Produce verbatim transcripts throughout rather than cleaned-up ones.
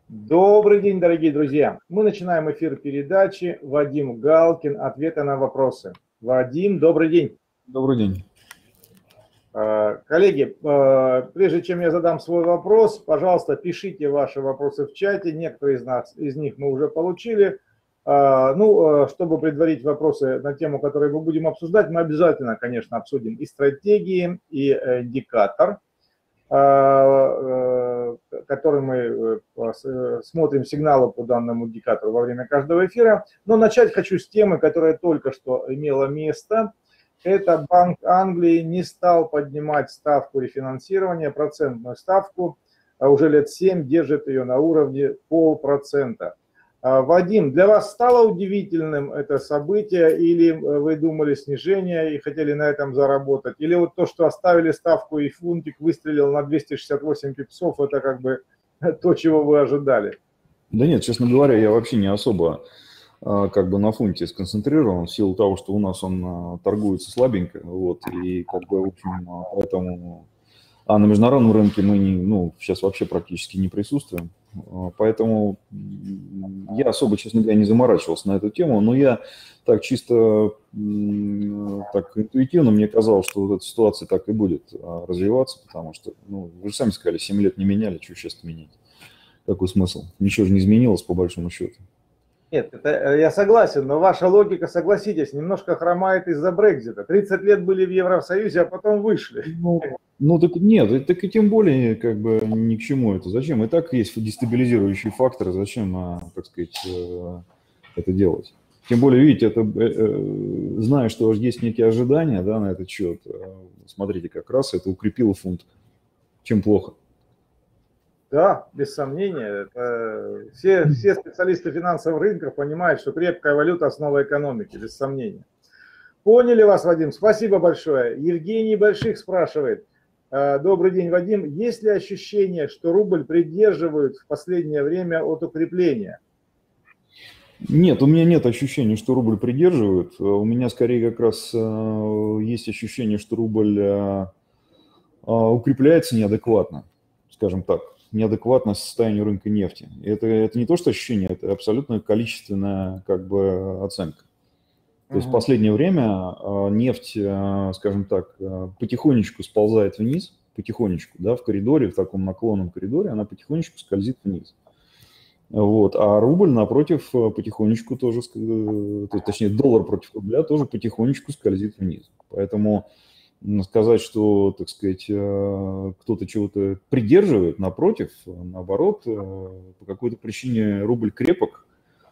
Добрый день, дорогие друзья! Мы начинаем эфир передачи «Вадим Галкин. Ответы на вопросы». Вадим, добрый день! Добрый день. Коллеги, прежде чем я задам свой вопрос, пожалуйста, пишите ваши вопросы в чате. Некоторые из нас, из них мы уже получили. Ну, чтобы предварить вопросы на тему, которую мы будем обсуждать, мы обязательно, конечно, обсудим и стратегии, и индикатор, который мы смотрим сигналы по данному индикатору во время каждого эфира. Но начать хочу с темы, которая только что имела место. Это Банк Англии не стал поднимать ставку рефинансирования, процентную ставку, а уже лет семь держит ее на уровне полпроцента. Вадим, для вас стало удивительным это событие, или вы думали снижение и хотели на этом заработать, или вот то, что оставили ставку и фунтик выстрелил на двести шестьдесят восемь пипсов, это как бы то, чего вы ожидали? Да нет, честно говоря, я вообще не особо как бы на фунте сконцентрирован в силу того, что у нас он торгуется слабенько, вот, и как бы, в общем, поэтому... А на международном рынке мы не, ну, сейчас вообще практически не присутствуем, поэтому я особо, честно говоря, не заморачивался на эту тему, но я так чисто, так интуитивно мне казалось, что вот эта ситуация так и будет развиваться, потому что, ну, вы же сами сказали, семь лет не меняли, что сейчас менять? Какой смысл? Ничего же не изменилось по большому счету. Нет, это, я согласен, но ваша логика, согласитесь, немножко хромает из-за Брексита. тридцать лет были в Евросоюзе, а потом вышли. Ну, ну так нет, так и тем более как бы ни к чему это. Зачем? И так есть дестабилизирующие факторы, зачем, так сказать, это делать? Тем более, видите, это, зная, что есть некие ожидания, да, на этот счет, смотрите, как раз это укрепило фунт. Чем плохо? Да, без сомнения. Это все, все специалисты финансовых рынков понимают, что крепкая валюта – основа экономики, без сомнения. Поняли вас, Вадим. Спасибо большое. Евгений Больших спрашивает. Добрый день, Вадим. Есть ли ощущение, что рубль придерживают в последнее время от укрепления? Нет, у меня нет ощущения, что рубль придерживают. У меня скорее как раз есть ощущение, что рубль укрепляется неадекватно, скажем так. Неадекватно состоянию рынка нефти. Это, это не то, что ощущение, это абсолютно количественная как бы оценка. То есть в последнее время нефть, скажем так, потихонечку сползает вниз, потихонечку, да, в коридоре, в таком наклонном коридоре, она потихонечку скользит вниз. Вот. А рубль, напротив, потихонечку тоже, точнее, доллар против рубля тоже потихонечку скользит вниз. Поэтому сказать, что, так сказать, кто-то чего-то придерживает, напротив, наоборот, по какой-то причине рубль крепок,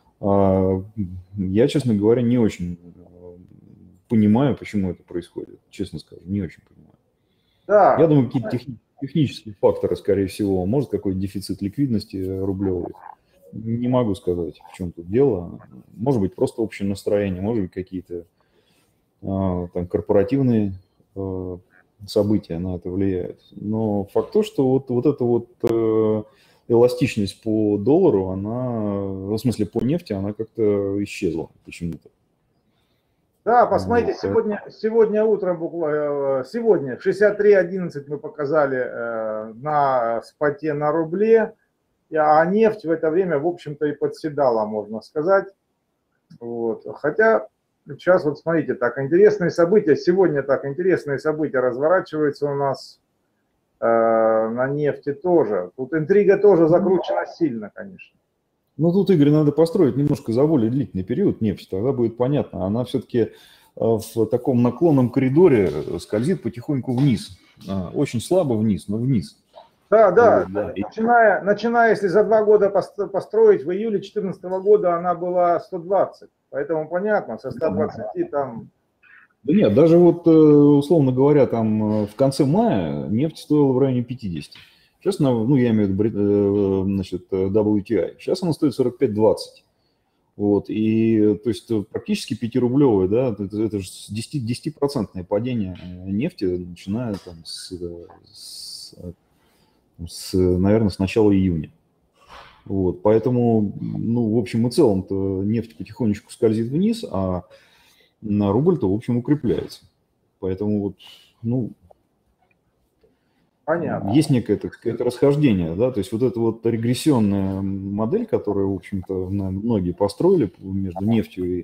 я, честно говоря, не очень понимаю, почему это происходит, честно скажу, не очень понимаю. Да. Я думаю, какие-то техни- технические факторы, скорее всего, может, какой-то дефицит ликвидности рублевой. Не могу сказать, в чем тут дело. Может быть, просто общее настроение, может быть, какие-то там корпоративные события на это влияют. Но факт то, что вот, вот эта вот э, эластичность по доллару, она, в смысле по нефти, она как-то исчезла почему-то. Да, посмотрите, вот. сегодня, сегодня утром, буквально, сегодня в шестьдесят три одиннадцать мы показали э, на споте на рубле, а нефть в это время, в общем-то, и подседала, можно сказать. Вот. Хотя... Сейчас вот смотрите, так интересные события, сегодня так интересные события разворачиваются у нас э, на нефти тоже. Тут интрига тоже закручена сильно, конечно. Ну тут, Игорь, надо построить немножко за более длительный период нефть, тогда будет понятно. Она все-таки в таком наклонном коридоре скользит потихоньку вниз. Очень слабо вниз, но вниз. Да, да, вот, да. Начиная, начиная, если за два года построить, в июле две тысячи четырнадцатого года она была сто двадцать. Поэтому понятно, со ста двадцати там... Да нет, даже вот, условно говоря, там в конце мая нефть стоила в районе пятидесяти. Сейчас она, ну, я имею в виду, значит, дабл ю ти ай. Сейчас она стоит сорок пять двадцать. Вот, и, то есть, практически пятирублевое, да, это, это же десятипроцентное падение нефти, начиная там с, с, с, наверное, с начала июня. Вот, поэтому, ну, в общем и целом-то нефть потихонечку скользит вниз, а на рубль-то, в общем, укрепляется. Поэтому вот, ну, Понятно. Есть некое, так сказать, расхождение, да, то есть вот эта вот регрессионная модель, которую, в общем-то, многие построили между нефтью и,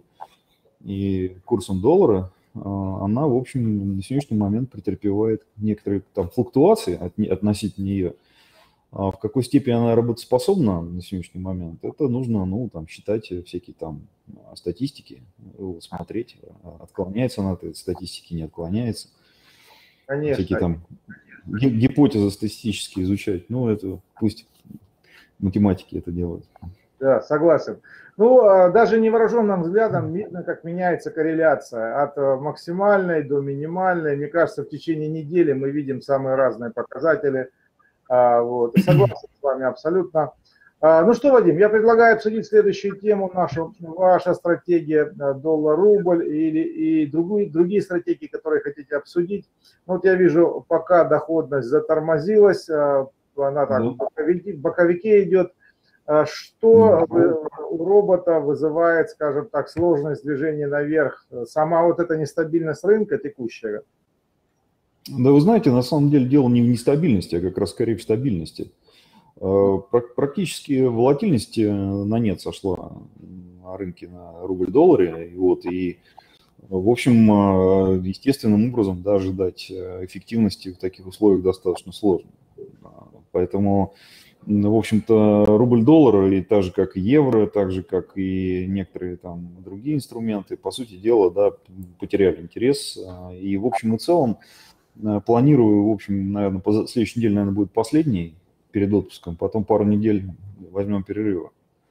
и курсом доллара, она, в общем, на сегодняшний момент претерпевает некоторые там флуктуации от, относительно нее. А в какой степени она работоспособна на сегодняшний момент, это нужно, ну, там, считать всякие там статистики, смотреть, отклоняется она от этой статистики, не отклоняется. Конечно. Всякие там гипотезы статистически изучать, ну, это пусть математики это делают. Да, согласен. Ну, даже невооруженным взглядом видно, как меняется корреляция от максимальной до минимальной. Мне кажется, в течение недели мы видим самые разные показатели. Вот. Согласен с вами абсолютно. Ну что, Вадим, я предлагаю обсудить следующую тему, нашу, ваша стратегия доллар-рубль или и другие, другие стратегии, которые хотите обсудить. Вот я вижу, пока доходность затормозилась, она так в боковике, в боковике идет. Что у робота вызывает, скажем так, сложность движения наверх? Сама вот эта нестабильность рынка текущего? Да вы знаете, на самом деле дело не в нестабильности, а как раз скорее в стабильности. Практически волатильность на нет сошла на рынке на рубль-долларе. И, вот, и, в общем, естественным образом да, ожидать эффективности в таких условиях достаточно сложно. Поэтому, в общем-то, рубль-доллар, и так же, как и евро, так же, как и некоторые там другие инструменты, по сути дела, да, потеряли интерес. И, в общем и целом, планирую, в общем, наверное, по следующей неделе, наверное, будет последний перед отпуском, потом пару недель возьмем перерыва.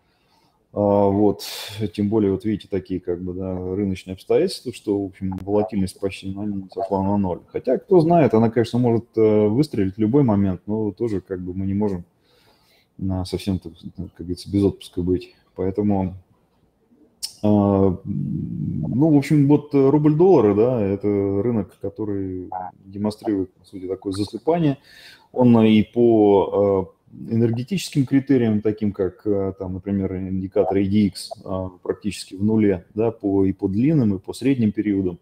Вот, тем более, вот видите, такие как бы, да, рыночные обстоятельства, что, в общем, волатильность почти сошла на ноль. Хотя, кто знает, она, конечно, может выстрелить в любой момент, но тоже как бы мы не можем совсем, как говорится, без отпуска быть. Поэтому, ну, в общем, вот рубль-доллар, да, это рынок, который демонстрирует, по сути, такое заслепание. Он и по энергетическим критериям, таким как, там, например, индикатор и ди экс, практически в нуле, да, по, и по длинным, и по средним периодам.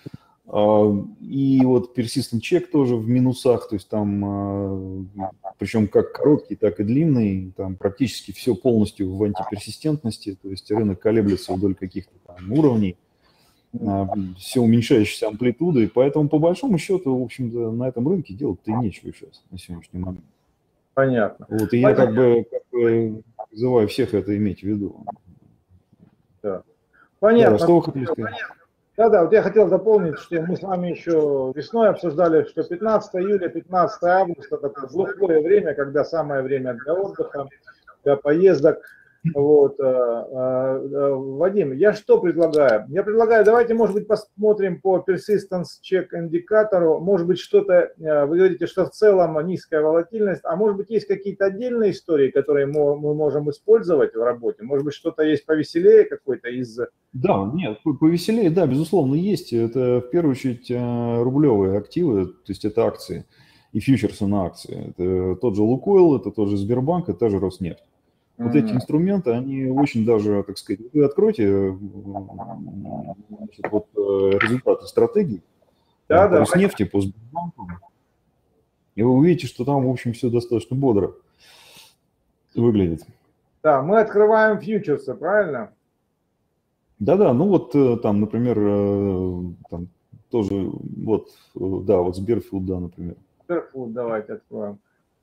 И вот persistent check тоже в минусах, то есть там, причем как короткий, так и длинный, там практически все полностью в антиперсистентности, то есть рынок колеблется вдоль каких-то там уровней, все уменьшающейся амплитуды, поэтому по большому счету, в общем-то, на этом рынке делать-то и нечего сейчас на сегодняшний момент. Понятно. Вот, и я как бы, как бы призываю всех это иметь в виду. Да. Понятно. Да, что вы хотели сказать? Да-да, вот я хотел дополнить, что мы с вами еще весной обсуждали, что пятнадцатое июля, пятнадцатое августа – это глухое время, когда самое время для отдыха, для поездок. Вот. Вадим, я что предлагаю? Я предлагаю, давайте, может быть, посмотрим по persistence check индикатору. Может быть, что-то, вы говорите, что в целом низкая волатильность, а может быть, есть какие-то отдельные истории, которые мы можем использовать в работе? Может быть, что-то есть повеселее какой-то из... Да, нет, повеселее, да, безусловно, есть. Это в первую очередь рублевые активы, то есть это акции и фьючерсы на акции. Это тот же Лукойл, это тот же Сбербанк, это та же Роснефть. Вот эти инструменты, они очень даже, так сказать, вы откройте значит, вот, результаты стратегий да, по Роснефти, по Сбербанку, и вы увидите, что там, в общем, все достаточно бодро выглядит. Да, мы открываем фьючерсы, правильно? Да-да, ну вот там, например, там тоже, вот, да, вот Сберфилд, да, например. Сберфилд, давайте откроем.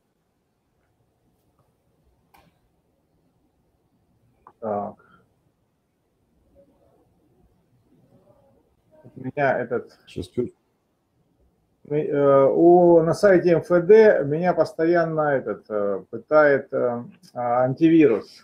Так. У меня этот... Сейчас. У, на сайте эм эф дэ меня постоянно этот, пытает антивирус.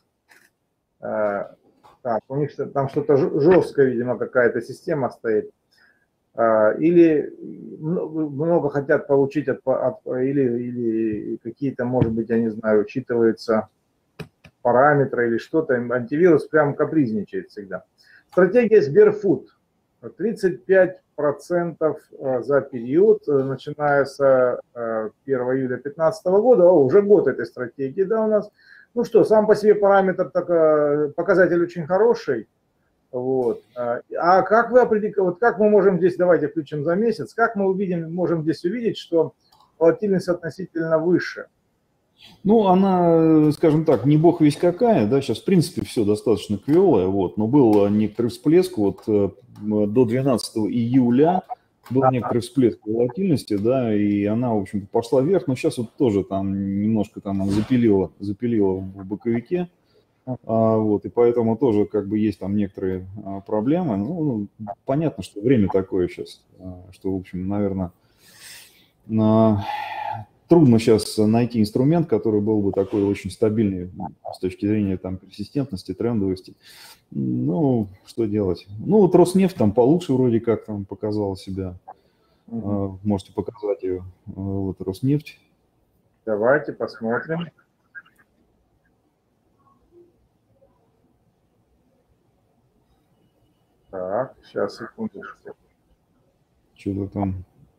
Так, у них там что-то жесткое, видимо, какая-то система стоит. Или много хотят получить от, от или, или какие-то, может быть, я не знаю, учитываются параметры или что-то. Антивирус прям капризничает всегда. Стратегия Сберфуд. тридцать пять процентов за период, начиная с первого июля две тысячи пятнадцатого года. О, уже год этой стратегии, да, у нас. Ну что, сам по себе параметр, так, показатель очень хороший. Вот. А как вы определите, вот как мы можем здесь, давайте включим за месяц, как мы увидим, можем здесь увидеть, что волатильность относительно выше. Ну, она, скажем так, не бог весть какая, да, сейчас, в принципе, все достаточно квелое, вот, но был некоторый всплеск, вот, до двенадцатого июля был некоторый всплеск волатильности, да, и она, в общем-то, пошла вверх, но сейчас вот тоже там немножко там запилила, запилила в боковике, а, вот, и поэтому тоже, как бы, есть там некоторые а, проблемы, ну, понятно, что время такое сейчас, а, что, в общем, наверное, на... Трудно сейчас найти инструмент, который был бы такой очень стабильный с точки зрения там персистентности, трендовости. Ну, что делать? Ну, вот Роснефть там получше вроде как там показала себя. Mm-hmm. Можете показать ее. Вот Роснефть. Давайте посмотрим. Так, сейчас, секундочку. Что-то там...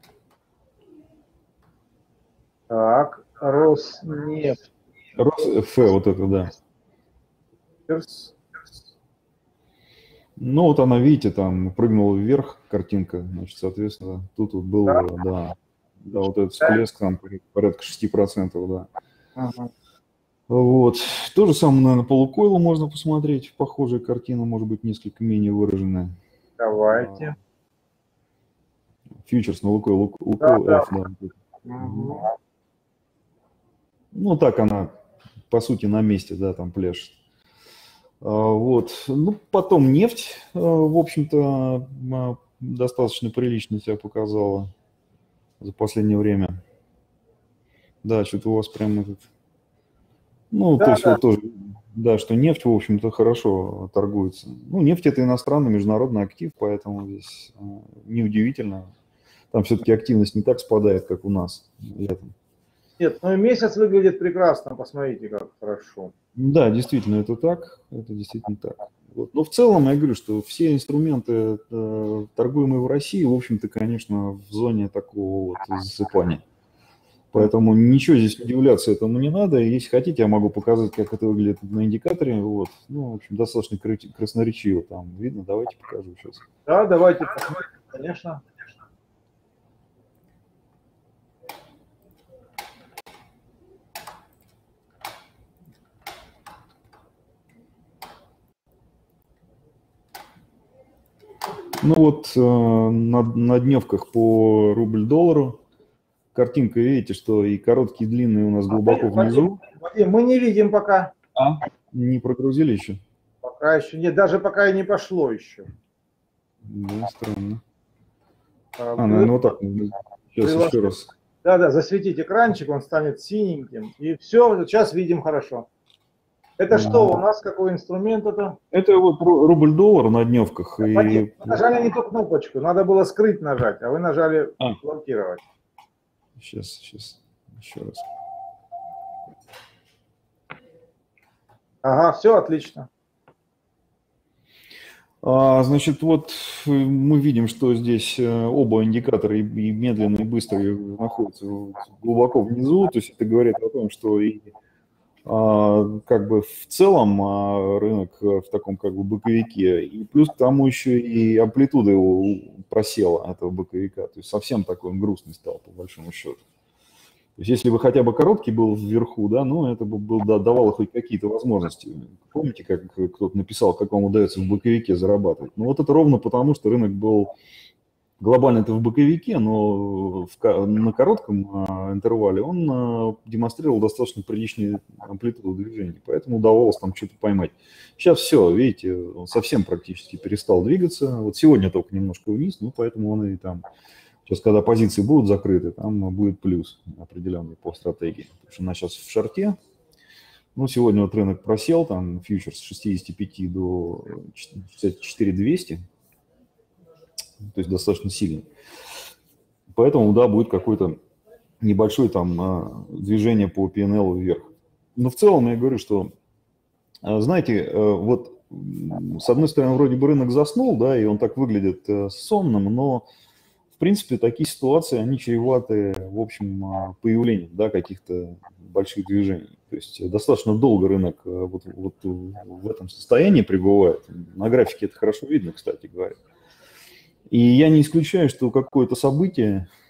Так, Роснефть. Росф, вот это, да. Перс. Ну, вот она, видите, там прыгнула вверх картинка, значит, соответственно, тут вот был, да, да, да вот этот всплеск, там порядка шесть процентов, да. Ага. Вот. То же самое, наверное, по Лукойлу можно посмотреть. Похожая картина, может быть, несколько менее выраженная. Давайте. Фьючерс на Лукойл, Лукойл да, F, да. да. Угу. Ну, так она, по сути, на месте, да, там пляшет. Вот. Ну, потом нефть, в общем-то, достаточно прилично себя показала за последнее время. Да, что-то у вас прям этот... Ну, да, то есть да. вот тоже, да, что нефть, в общем-то, хорошо торгуется. Ну, нефть – это иностранный международный актив, поэтому здесь неудивительно. Там все-таки активность не так спадает, как у нас летом. Нет, ну и месяц выглядит прекрасно, посмотрите, как хорошо. Да, действительно, это так, это действительно так. Вот. Но в целом я говорю, что все инструменты, э, торгуемые в России, в общем-то, конечно, в зоне такого вот засыпания. Поэтому ничего здесь удивляться этому не надо. Если хотите, я могу показать, как это выглядит на индикаторе. Вот. Ну, в общем, достаточно красноречиво там видно. Давайте покажу сейчас. Да, давайте посмотрим, конечно. Ну вот э, на, на дневках по рубль-доллару картинка, видите, что и короткие, и длинные у нас глубоко внизу. Вадим, мы не видим пока. А? Не прогрузили еще? Пока еще нет, даже пока и не пошло еще. Да, странно. А, а наверное, вот так. Сейчас Прилож... еще раз. Да, да, засветить экранчик, он станет синеньким. И все, сейчас видим хорошо. Это что у нас, какой инструмент это? Это вот рубль-доллар на дневках. И... И... Нажали не ту кнопочку, надо было скрыть нажать, а вы нажали а. блокировать. Сейчас, сейчас, еще раз. Ага, все отлично. А, значит, вот мы видим, что здесь оба индикатора, и медленные, и быстрые, находятся глубоко внизу. То есть это говорит о том, что и как бы в целом рынок в таком как бы боковике, и плюс к тому еще и амплитуда его просела, этого боковика, то есть совсем такой он грустный стал, по большому счету. То есть если бы хотя бы короткий был вверху, да, ну это бы был, да, давало хоть какие-то возможности. Помните, как кто-то написал, как вам удается в боковике зарабатывать? Ну вот это ровно потому, что рынок был глобально это в боковике, но в, на коротком а, интервале он а, демонстрировал достаточно приличную амплитуду движения, поэтому удавалось там что-то поймать. Сейчас все, видите, он совсем практически перестал двигаться. Вот сегодня только немножко вниз, ну поэтому он и там, сейчас когда позиции будут закрыты, там будет плюс определенный по стратегии. Потому что она сейчас в шорте. Ну, сегодня вот рынок просел, там фьючерс с шестидесяти пяти до шестидесяти четырёх тысяч двухсот. То есть достаточно сильный. Поэтому, да, будет какое-то небольшое там движение по пи эн эл вверх. Но в целом я говорю, что, знаете, вот с одной стороны вроде бы рынок заснул, да, и он так выглядит сонным, но в принципе такие ситуации, они чреваты, в общем, появлением, да, каких-то больших движений. То есть достаточно долго рынок вот, вот в этом состоянии пребывает. На графике это хорошо видно, кстати говоря. И я не исключаю, что какое-то событие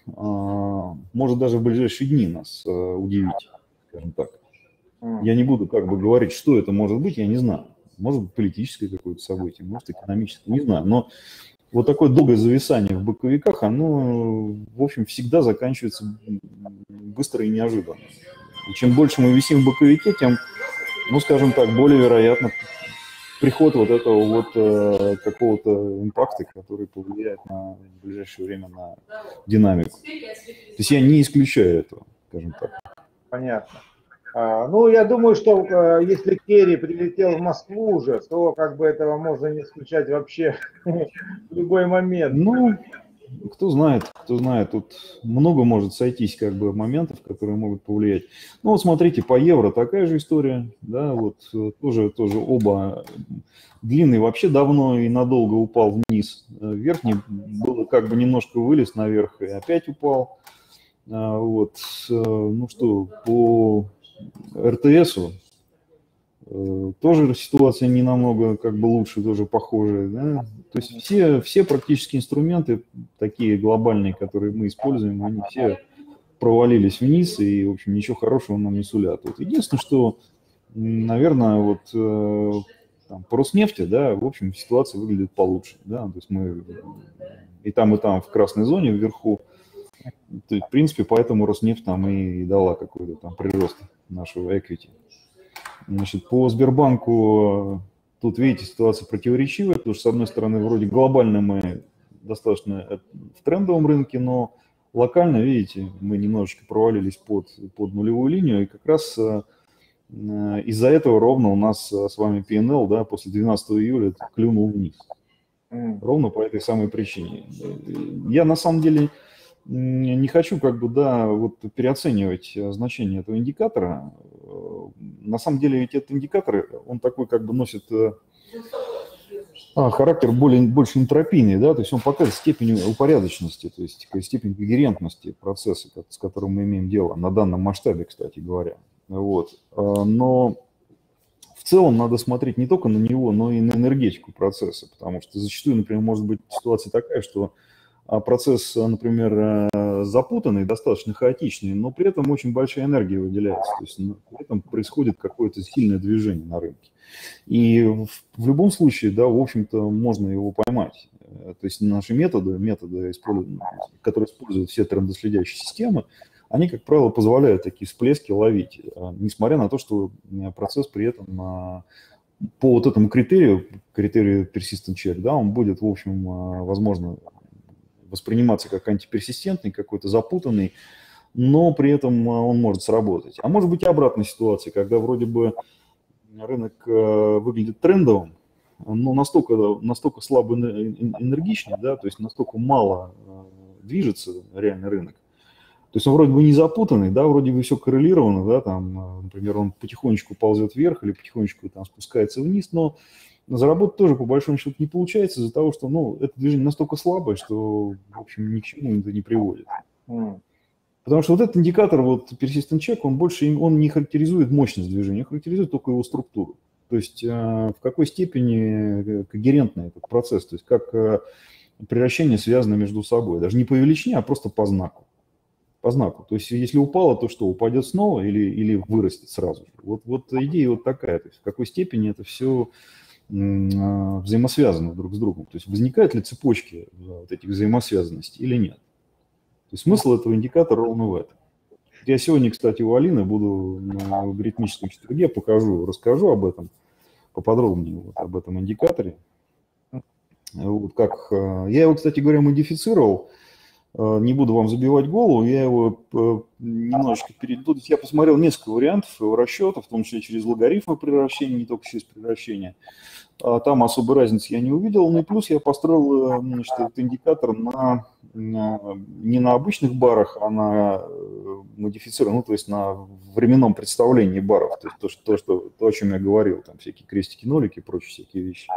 может даже в ближайшие дни нас удивить, скажем так. Я не буду как бы говорить, что это может быть, я не знаю. Может быть, политическое какое-то событие, может, экономическое, не знаю. Но вот такое долгое зависание в боковиках, оно, в общем, всегда заканчивается быстро и неожиданно. И чем больше мы висим в боковике, тем, ну, скажем так, более вероятно приход вот этого вот э, какого-то импакта, который повлияет на в ближайшее время на динамику. То есть я не исключаю этого, скажем так. Понятно. А, ну, я думаю, что а, если Керри прилетел в Москву уже, то как бы этого можно не исключать вообще в любой момент. Ну, кто знает, кто знает, тут много может сойтись как бы моментов, которые могут повлиять. Ну вот смотрите, по евро такая же история, да, вот тоже, тоже оба. Длинный вообще давно и надолго упал вниз. Верхний было как бы немножко вылез наверх и опять упал. Вот, ну что, по эр тэ эсу тоже ситуация не намного как бы лучше, тоже похожая, да? То есть все, все практически инструменты такие глобальные, которые мы используем, они все провалились вниз и, в общем, ничего хорошего нам не сулят. Вот единственное, что, наверное, вот там, по Роснефти, да, в общем, ситуация выглядит получше, да, то есть мы и там, и там в красной зоне вверху, то есть, в принципе, поэтому Роснефть там и дала какой-то там прирост нашего equity. Значит, по Сбербанку тут, видите, ситуация противоречивая, потому что, с одной стороны, вроде глобально мы достаточно в трендовом рынке, но локально, видите, мы немножечко провалились под, под нулевую линию, и как раз из-за этого ровно у нас с вами пи эн эл, да, после двенадцатого июля клюнул вниз. Ровно по этой самой причине. Я, на самом деле, не хочу как бы, да, вот переоценивать значение этого индикатора. На самом деле ведь этот индикатор, он такой как бы носит а, характер более, больше энтропийный, да, то есть он показывает степень упорядоченности, то есть степень когерентности процесса, с которым мы имеем дело, на данном масштабе, кстати говоря. Вот. Но в целом надо смотреть не только на него, но и на энергетику процесса, потому что зачастую, например, может быть ситуация такая, что процесс, например, запутанный, достаточно хаотичный, но при этом очень большая энергия выделяется, то есть при этом происходит какое-то сильное движение на рынке. И в, в любом случае, да, в общем-то, можно его поймать. То есть наши методы, методы, которые используют все трендоследящие системы, они, как правило, позволяют такие всплески ловить, несмотря на то, что процесс при этом по вот этому критерию, критерию persistent check, да, он будет, в общем, возможно, восприниматься как антиперсистентный, какой-то запутанный, но при этом он может сработать. А может быть и обратная ситуация, когда вроде бы рынок выглядит трендовым, но настолько, настолько слабо энергичный, да, то есть настолько мало движется реальный рынок. То есть он вроде бы не запутанный, да, вроде бы все коррелировано, да, там, например, он потихонечку ползет вверх или потихонечку там спускается вниз, но заработать тоже по большому счету не получается из-за того, что, ну, это движение настолько слабое, что, в общем, ни к чему это не приводит. Mm. Потому что вот этот индикатор, вот persistent check, он больше, он не характеризует мощность движения, он характеризует только его структуру. То есть э, в какой степени когерентный этот процесс, то есть как э, превращение связано между собой, даже не по величине, а просто по знаку. По знаку. То есть если упало, то что, упадет снова или, или вырастет сразу же? Вот, вот идея вот такая, то есть в какой степени это все взаимосвязаны друг с другом. То есть возникают ли цепочки вот этих взаимосвязанностей или нет. То есть смысл этого индикатора ровно в этом. Я сегодня, кстати, у Алины буду на алгоритмическом четверге, покажу, расскажу об этом поподробнее, вот, об этом индикаторе. Вот как, я его, кстати говоря, модифицировал. Не буду вам забивать голову, я его немножечко перейду. Я посмотрел несколько вариантов его расчета, в том числе через логарифмы превращения, не только через превращение. Там особой разницы я не увидел. Ну и плюс я построил, значит, этот индикатор на, на, не на обычных барах, а на модифицированном, ну, то есть на временном представлении баров. То есть то, что, то, что, то, о чем я говорил, там всякие крестики, нолики и прочие всякие вещи.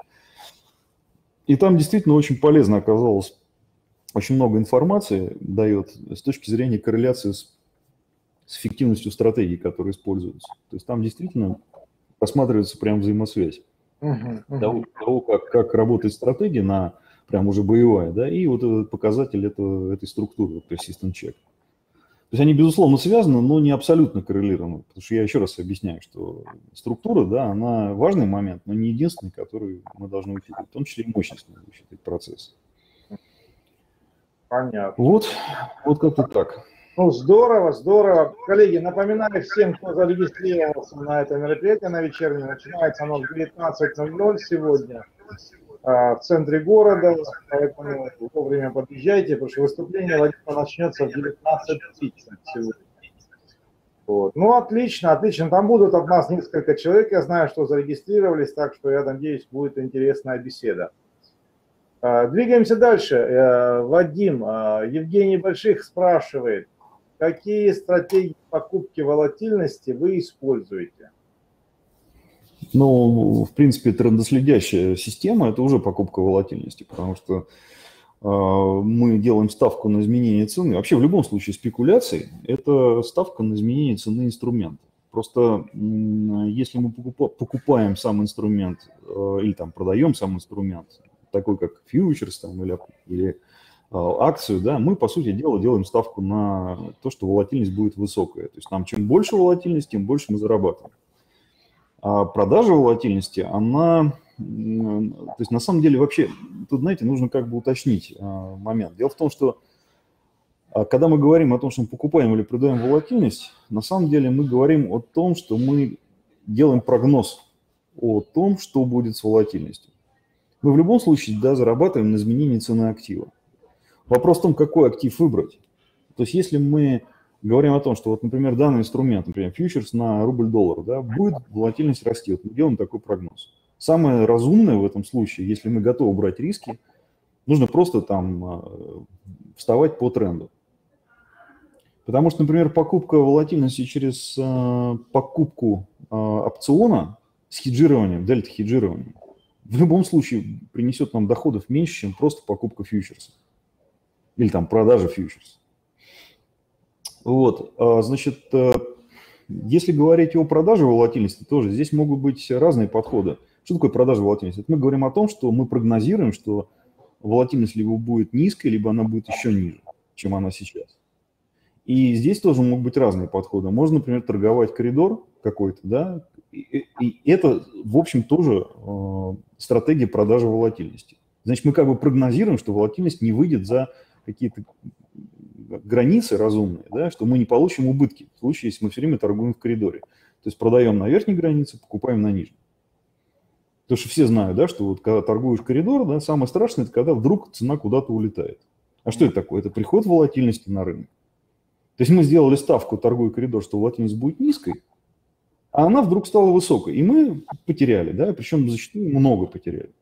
И там действительно очень полезно оказалось. Очень много информации дает с точки зрения корреляции с, с эффективностью стратегий, которые используются. То есть там действительно просматривается прям взаимосвязь. Uh-huh, uh-huh. Того, того как, как работает стратегия на прям уже боевая, да, и вот этот показатель этого, этой структуры, persistent check. То есть они, безусловно, связаны, но не абсолютно коррелированы, потому что я еще раз объясняю, что структура, да, она важный момент, но не единственный, который мы должны учитывать, в том числе и мощность надо учитывать процесс. Понятно. Вот, вот как-то так. Ну, здорово, здорово. Коллеги, напоминаю всем, кто зарегистрировался на это мероприятие, на вечернее, начинается оно в девятнадцать ноль ноль сегодня в центре города, поэтому вовремя подъезжайте, потому что выступление начнется в девятнадцать тридцать сегодня. Вот. Ну, отлично, отлично. Там будут от нас несколько человек, я знаю, что зарегистрировались, так что я надеюсь, будет интересная беседа. Двигаемся дальше. Вадим, Евгений Больших спрашивает, какие стратегии покупки волатильности вы используете? Ну, в принципе, трендоследящая система – это уже покупка волатильности, потому что э, мы делаем ставку на изменение цены. Вообще, в любом случае, спекуляции – это ставка на изменение цены инструмента. Просто э, если мы покупаем сам инструмент э, или там продаем сам инструмент, такой как фьючерс там, или, или э, акцию, да, мы, по сути дела, делаем ставку на то, что волатильность будет высокая. То есть нам чем больше волатильность, тем больше мы зарабатываем. А продажа волатильности, она, то есть на самом деле вообще, тут, знаете, нужно как бы уточнить а, момент. Дело в том, что а, когда мы говорим о том, что мы покупаем или продаем волатильность, на самом деле мы говорим о том, что мы делаем прогноз о том, что будет с волатильностью. Мы в любом случае, да, зарабатываем на изменении цены актива. Вопрос в том, какой актив выбрать. То есть если мы говорим о том, что, вот, например, данный инструмент, например, фьючерс на рубль-доллар, да, будет волатильность расти. Вот мы делаем такой прогноз. Самое разумное в этом случае, если мы готовы брать риски, нужно просто там вставать по тренду. Потому что, например, покупка волатильности через покупку опциона с хеджированием, дельта-хеджированием, в любом случае принесет нам доходов меньше, чем просто покупка фьючерса. Или там продажа фьючерса. Вот, значит, если говорить о продаже волатильности, тоже здесь могут быть разные подходы. Что такое продажа волатильности? Это мы говорим о том, что мы прогнозируем, что волатильность либо будет низкой, либо она будет еще ниже, чем она сейчас. И здесь тоже могут быть разные подходы. Можно, например, торговать коридор какой-то, да, и, и это, в общем, тоже э, стратегия продажи волатильности. Значит, мы как бы прогнозируем, что волатильность не выйдет за какие-то границы разумные, да, что мы не получим убытки в случае, если мы все время торгуем в коридоре. То есть продаем на верхней границе, покупаем на нижней. Потому что все знают, да, что вот когда торгуешь коридор, да, самое страшное, это когда вдруг цена куда-то улетает. А что это такое? Это приход волатильности на рынок. То есть мы сделали ставку, торгуя коридор, что волатильность будет низкой, а она вдруг стала высокой. И мы потеряли, да, причем зачастую много потеряли.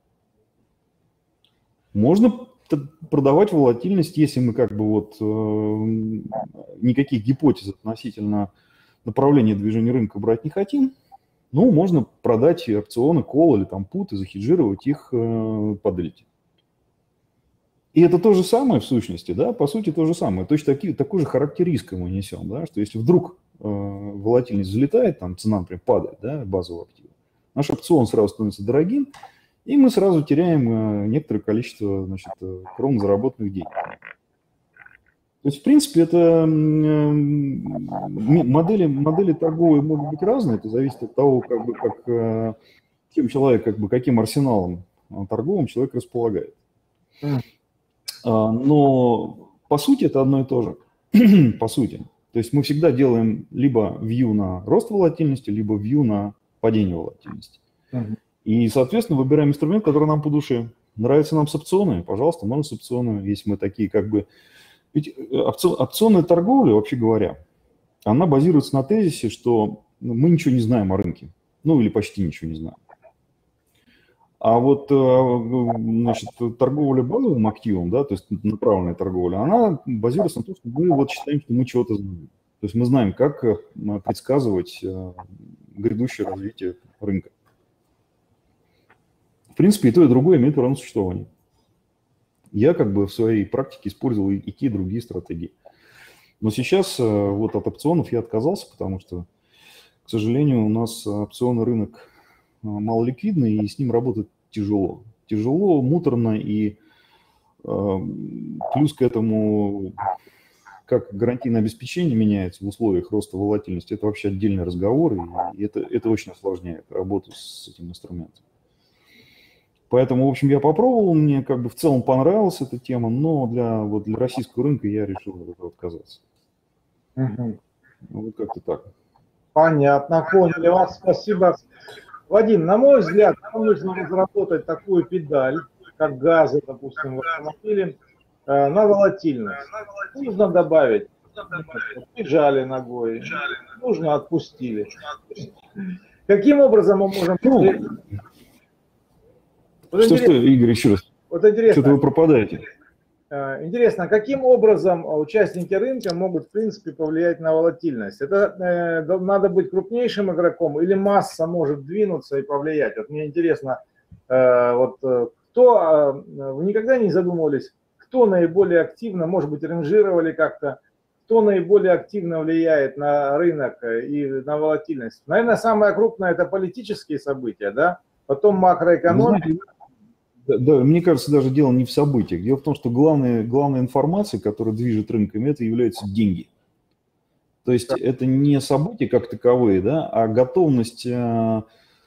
Можно продавать волатильность, если мы как бы вот э, никаких гипотез относительно направления движения рынка брать не хотим, ну, можно продать опционы, колл или там пут и захеджировать их э, по дельте. И это то же самое в сущности, да, по сути то же самое. Точно таки, такой же характер риска мы несем, да, что если вдруг э, волатильность взлетает, там цена, например, падает, да, базового актива, наш опцион сразу становится дорогим, и мы сразу теряем некоторое количество, значит, кровно заработанных денег. То есть, в принципе, это модели, модели торговые могут быть разные, это зависит от того, как бы, как, каким человек, как бы, каким арсеналом торговым человек располагает. Но, по сути, это одно и то же. По сути. То есть мы всегда делаем либо view на рост волатильности, либо view на падение волатильности. И, соответственно, выбираем инструмент, который нам по душе. Нравится нам с опционами, пожалуйста, можно с опционами, если мы такие как бы... Ведь опционная торговля, вообще говоря, она базируется на тезисе, что мы ничего не знаем о рынке. Ну, или почти ничего не знаем. А вот, значит, торговля базовым активом, да, то есть направленная торговля, она базируется на том, что мы вот считаем, что мы чего-то знаем. То есть мы знаем, как предсказывать грядущее развитие рынка. В принципе, и то, и другое имеет право на существование. Я как бы в своей практике использовал и те, и другие стратегии. Но сейчас вот от опционов я отказался, потому что, к сожалению, у нас опционный рынок малоликвидный, и с ним работать тяжело. Тяжело, муторно, и Плюс к этому, как гарантийное обеспечение меняется в условиях роста волатильности, это вообще отдельный разговор, и это, это очень осложняет работу с этим инструментом. Поэтому, в общем, я попробовал, мне как бы в целом понравилась эта тема, но для, вот для российского рынка я решил от этого отказаться. Угу. Вот как-то так. Понятно, поняли вас, спасибо. Вадим, на мой взгляд, нам нужно разработать такую педаль, как газы, допустим, в автомобиле, э, на волатильность. Нужно добавить, прижали ногой, нужно отпустили. Каким образом мы можем... Вот что, что, Игорь, еще раз? Вот интересно. Что-то вы пропадаете. Интересно, каким образом участники рынка могут, в принципе, повлиять на волатильность? Это э, надо быть крупнейшим игроком или масса может двинуться и повлиять? Вот мне интересно, э, вот кто, э, вы никогда не задумывались, кто наиболее активно, может быть, ранжировали как-то, кто наиболее активно влияет на рынок и на волатильность? Наверное, самое крупное – это политические события, да? Потом макроэкономика. Да, да, мне кажется, даже дело не в событиях. Дело в том, что главная, главная информация, которая движет рынками, это являются деньги. То есть это не события как таковые, да, а готовность э,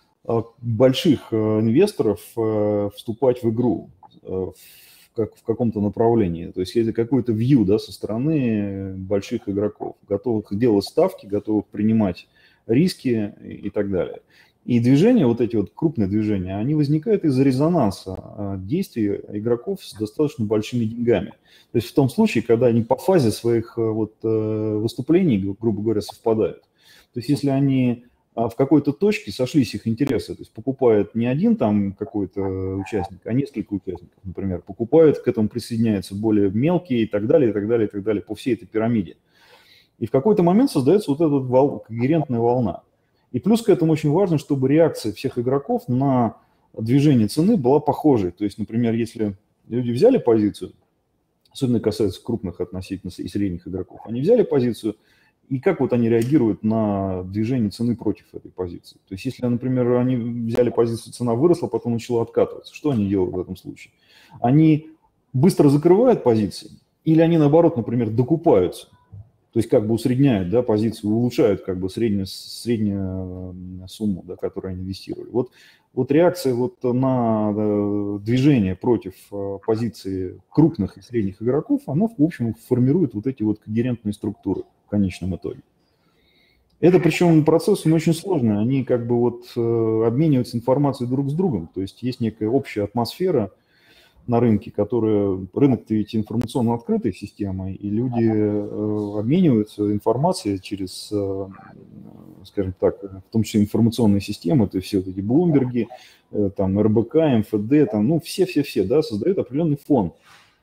больших инвесторов э, вступать в игру э, в, как, в каком-то направлении. То есть это какой-то вью, да, со стороны больших игроков, готовых делать ставки, готовых принимать риски и, и так далее. И движения, вот эти вот крупные движения, они возникают из-за резонанса действий игроков с достаточно большими деньгами. То есть в том случае, когда они по фазе своих вот выступлений, грубо говоря, совпадают. То есть если они в какой-то точке сошлись их интересы, то есть покупает не один там какой-то участник, а несколько участников, например, покупают, к этому присоединяются более мелкие и так далее, и так далее, и так далее, по всей этой пирамиде. И в какой-то момент создается вот эта вот когерентная волна. И плюс к этому очень важно, чтобы реакция всех игроков на движение цены была похожей. То есть, например, если люди взяли позицию, особенно касается крупных относительно и средних игроков, они взяли позицию, и как вот они реагируют на движение цены против этой позиции. То есть, если, например, они взяли позицию, цена выросла, потом начала откатываться, что они делают в этом случае? Они быстро закрывают позиции, или они, наоборот, например, докупаются. То есть как бы усредняют, да, позицию, улучшают как бы среднюю, среднюю сумму, да, которую они инвестировали. Вот, вот реакция вот на движение против позиции крупных и средних игроков, она, в общем, формирует вот эти вот когерентные структуры в конечном итоге. Это причем процесс он очень сложный, они как бы вот обмениваются информацией друг с другом, то есть есть некая общая атмосфера на рынке, которая, рынок-то ведь информационно открытая система, и люди э, обмениваются информацией через, э, скажем так, в том числе информационные системы, то есть все вот эти Блумберги, э, там, эр бэ ка, эм эф дэ, там, ну, все-все-все, да, создают определенный фон,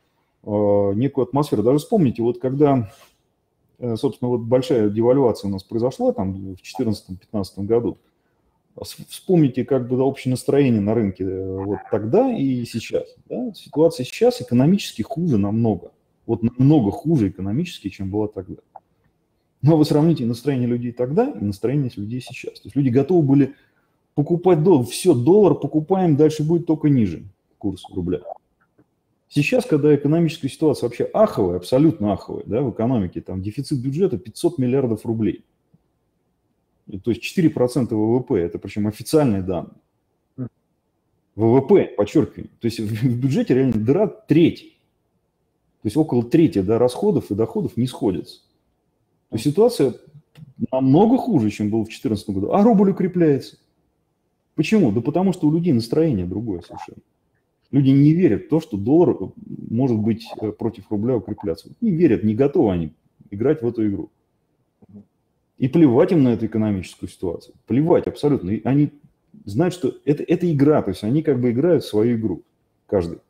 э, некую атмосферу. Даже вспомните, вот когда, э, собственно, вот большая девальвация у нас произошла там в две тысячи четырнадцатом-пятнадцатом году, вспомните как бы общее настроение на рынке вот тогда и сейчас. Да? Ситуация сейчас экономически хуже намного. Вот намного хуже экономически, чем была тогда. Но вы сравните настроение людей тогда и настроение людей сейчас. То есть люди готовы были покупать доллар. Все, доллар покупаем, дальше будет только ниже курс рубля. Сейчас, когда экономическая ситуация вообще аховая, абсолютно аховая, да, в экономике, там дефицит бюджета пятьсот миллиардов рублей. То есть четыре процента вэ вэ пэ, это причем официальные данные. вэ вэ пэ, подчеркиваю, то есть в бюджете реально дыра треть. То есть около трети, да, расходов и доходов не сходятся. То есть ситуация намного хуже, чем было в две тысячи четырнадцатом году, а рубль укрепляется. Почему? Да потому что у людей настроение другое совершенно. Люди не верят в то, что доллар может быть против рубля укрепляться. Не верят, не готовы они играть в эту игру. И плевать им на эту экономическую ситуацию. Плевать абсолютно. И они знают, что это, это игра, то есть они как бы играют в свою игру, каждый.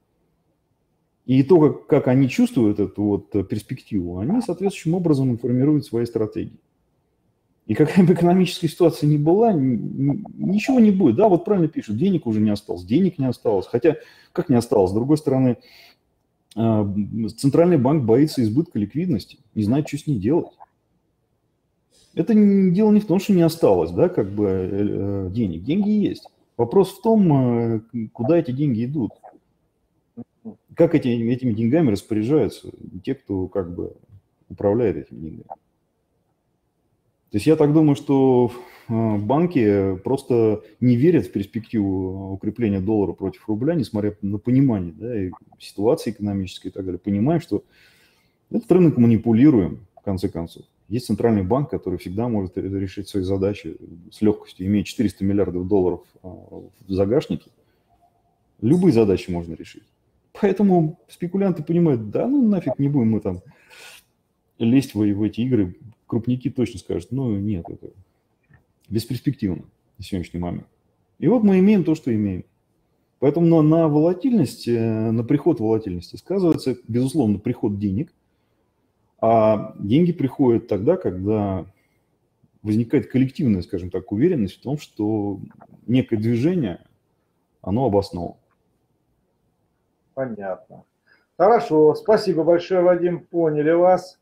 И то, как, как они чувствуют эту вот перспективу, они соответствующим образом формируют свои стратегии. И какая бы экономическая ситуация ни была, ничего не будет. Да, вот правильно пишут, денег уже не осталось, денег не осталось. Хотя, как не осталось? С другой стороны, Центральный банк боится избытка ликвидности, не знает, что с ней делать. Это дело не в том, что не осталось, да, как бы э, денег. Деньги есть. Вопрос в том, э, куда эти деньги идут. как эти, этими деньгами распоряжаются те, кто как бы управляет этими деньгами. То есть я так думаю, что банки просто не верят в перспективу укрепления доллара против рубля, несмотря на понимание, да, и ситуации экономической и так далее. Понимаем, что этот рынок манипулируем, в конце концов. Есть центральный банк, который всегда может решить свои задачи с легкостью. Имея четыреста миллиардов долларов в загашнике, любые задачи можно решить. Поэтому спекулянты понимают, да ну нафиг не будем мы там лезть в, в эти игры. Крупники точно скажут, ну нет, это бесперспективно на сегодняшний момент. И вот мы имеем то, что имеем. Поэтому на, на волатильность, на приход волатильности сказывается, безусловно, приход денег. А деньги приходят тогда, когда возникает коллективная, скажем так, уверенность в том, что некое движение, оно обосновано. Понятно. Хорошо, спасибо большое, Вадим, поняли вас.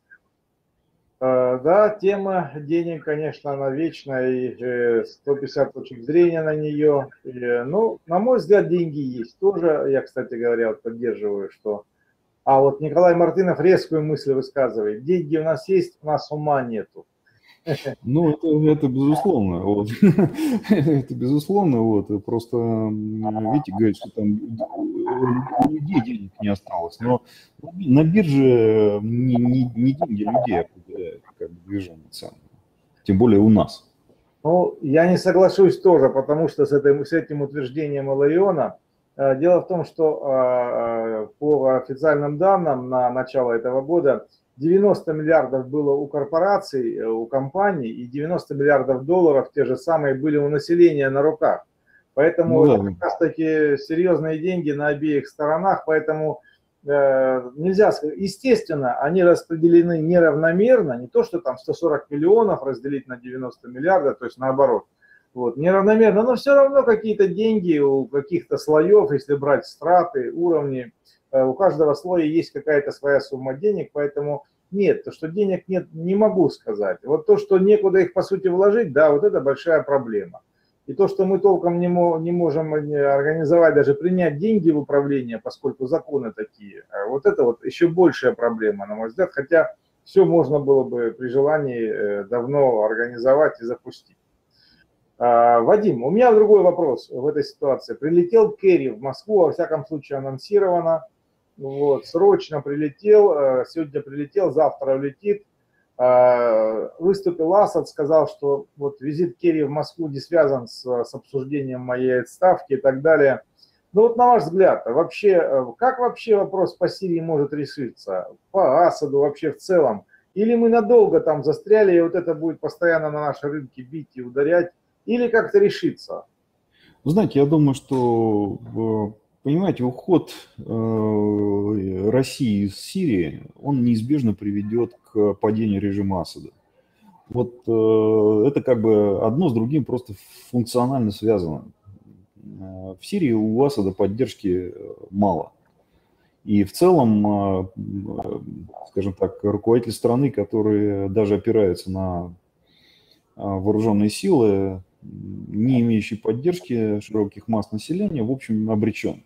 Да, тема денег, конечно, она вечная, и сто пятьдесят точек зрения на нее. И, ну, на мой взгляд, деньги есть. Тоже, я, кстати говоря, вот поддерживаю, что... А вот Николай Мартынов резкую мысль высказывает. Деньги у нас есть, у нас ума нету. Ну, это, это безусловно. Вот. Это безусловно. Вот. Просто, видите, говорят, что там у людей денег не осталось. Но на бирже не, не, не деньги людей определяют как бы движение цен. Тем более у нас. Ну, я не соглашусь тоже, потому что с, этой, с этим утверждением Илариона, дело в том, что по официальным данным на начало этого года девяносто миллиардов было у корпораций, у компаний, и девяносто миллиардов долларов те же самые были у населения на руках. Поэтому ну, да. как раз таки серьезные деньги на обеих сторонах, поэтому э, нельзя сказать, естественно, они распределены неравномерно, не то, что там сто сорок миллионов разделить на девяносто миллиардов, то есть наоборот, вот, неравномерно, но все равно какие-то деньги у каких-то слоев, если брать страты, уровни, у каждого слоя есть какая-то своя сумма денег, поэтому нет, то, что денег нет, не могу сказать. Вот то, что некуда их по сути вложить, да, вот это большая проблема. И то, что мы толком не, мо не можем организовать, даже принять деньги в управление, поскольку законы такие, вот это вот еще большая проблема, на мой взгляд, хотя все можно было бы при желании давно организовать и запустить. Вадим, у меня другой вопрос в этой ситуации. Прилетел Керри в Москву, во всяком случае анонсировано. Вот, срочно прилетел, сегодня прилетел, завтра улетит. Выступил Асад, сказал, что вот визит Керри в Москву не связан с, с обсуждением моей отставки и так далее. Ну вот на ваш взгляд, вообще, как вообще вопрос по Сирии может решиться? По Асаду вообще в целом? Или мы надолго там застряли, и вот это будет постоянно на наши рынки бить и ударять? Или как-то решиться? Вы знаете, я думаю, что... Понимаете, уход э, России из Сирии, он неизбежно приведет к падению режима Асада. Вот э, это как бы одно с другим просто функционально связано. В Сирии у Асада поддержки мало. И в целом, э, скажем так, руководитель страны, который даже опирается на вооруженные силы, не имеющий поддержки широких масс населения, в общем, обречен.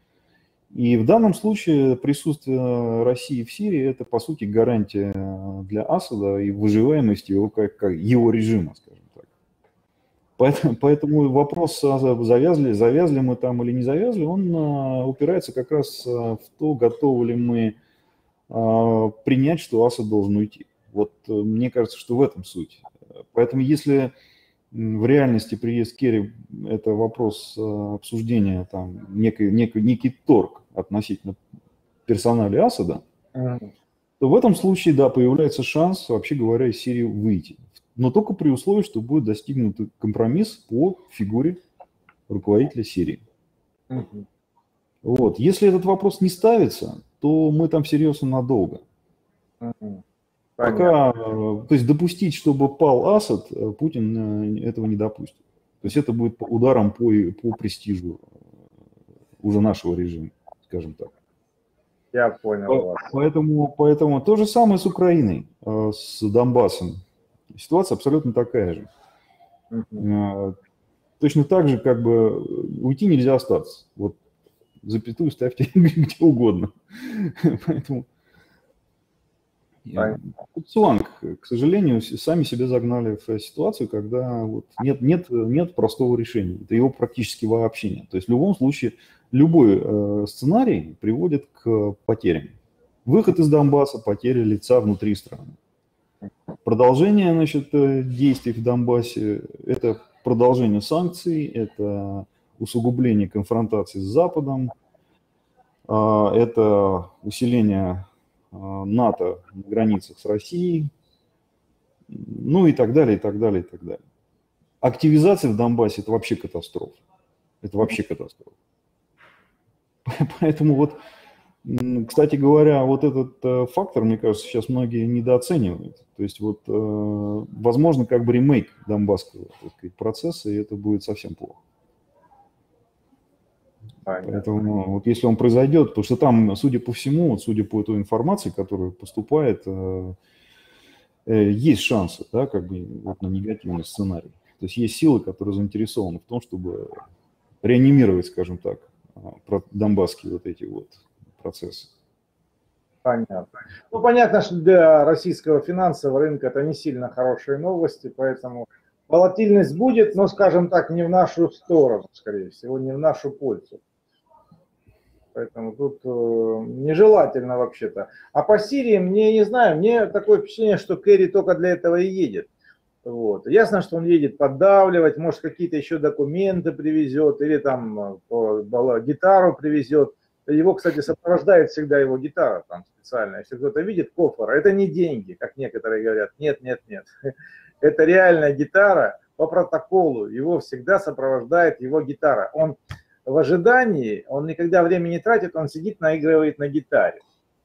И в данном случае присутствие России в Сирии – это, по сути, гарантия для Асада и выживаемости его, как, как его режима, скажем так. Поэтому, поэтому вопрос, завязли, завязли мы там или не завязли, он упирается как раз в то, готовы ли мы принять, что Асад должен уйти. Вот мне кажется, что в этом суть. Поэтому если в реальности приезд Керри – это вопрос обсуждения, там, некий, некий, некий торг относительно персонали Асада, mm-hmm. то в этом случае, да, появляется шанс, вообще говоря, из Сирии выйти. Но только при условии, что будет достигнут компромисс по фигуре руководителя Сирии. Mm-hmm. Вот. Если этот вопрос не ставится, то мы там серьезно надолго. Mm-hmm. Пока, то есть допустить, чтобы пал Асад, Путин этого не допустит. То есть это будет ударом по, по престижу уже нашего режима, скажем так. Я понял вас. Поэтому, поэтому то же самое с Украиной, с Донбассом. Ситуация абсолютно такая же. Uh-huh. Точно так же, как бы уйти нельзя остаться. Вот запятую ставьте где угодно. Поэтому Цуанг, к сожалению, сами себя загнали в ситуацию, когда вот нет, нет, нет простого решения. Это его практически вообще нет. То есть в любом случае любой э, сценарий приводит к потерям. Выход из Донбасса, потеря лица внутри страны. Продолжение, значит, действий в Донбассе – это продолжение санкций, это усугубление конфронтации с Западом, это усиление НАТО на границах с Россией, ну и так далее, и так далее, и так далее. Активизация в Донбассе – это вообще катастрофа. Это вообще катастрофа. Поэтому вот, кстати говоря, вот этот фактор, мне кажется, сейчас многие недооценивают. То есть вот, возможно, как бы ремейк донбасского, так сказать, процесса, и это будет совсем плохо. Понятно. Поэтому вот если он произойдет, потому что там, судя по всему, вот, судя по той информации, которая поступает, э, э, есть шансы, да, как бы вот на негативный сценарий. То есть есть силы, которые заинтересованы в том, чтобы реанимировать, скажем так, донбасские вот эти вот процессы. Понятно. Ну, понятно, что для российского финансового рынка это не сильно хорошие новости, поэтому волатильность будет, но, скажем так, не в нашу сторону, скорее всего, не в нашу пользу. Поэтому тут э, нежелательно вообще-то. А по Сирии, мне не знаю, мне такое впечатление, что Керри только для этого и едет. Вот. Ясно, что он едет поддавливать, может какие-то еще документы привезет, или там по, по, гитару привезет. Его, кстати, сопровождает всегда его гитара там специально. Если кто-то видит кофр, это не деньги, как некоторые говорят. Нет, нет, нет. Это реальная гитара по протоколу. Его всегда сопровождает его гитара. Он в ожидании, он никогда времени не тратит, он сидит, наигрывает на гитаре.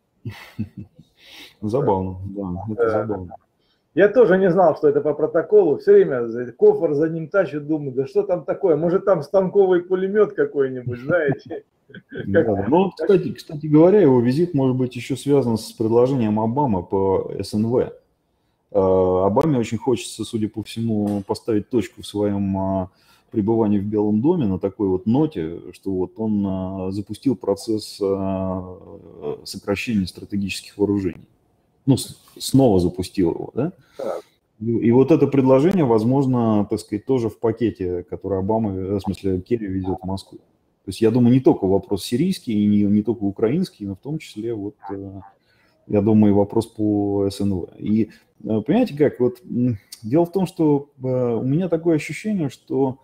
Забавно, да, это забавно. Я тоже не знал, что это по протоколу. Все время кофр за ним тащит, думаю, да что там такое? Может, там станковый пулемет какой-нибудь, знаете? Да, да. Ну, кстати, кстати говоря, его визит может быть еще связан с предложением Обамы по эс эн вэ. Обаме очень хочется, судя по всему, поставить точку в своем пребывании в Белом доме на такой вот ноте, что вот он запустил процесс сокращения стратегических вооружений. Ну, снова запустил его, да? И, и вот это предложение, возможно, так сказать, тоже в пакете, который Обама, в смысле, Керри везет в Москву. То есть, я думаю, не только вопрос сирийский, и не, не только украинский, но в том числе, вот, я думаю, и вопрос по эс эн вэ. И понимаете как, вот дело в том, что у меня такое ощущение, что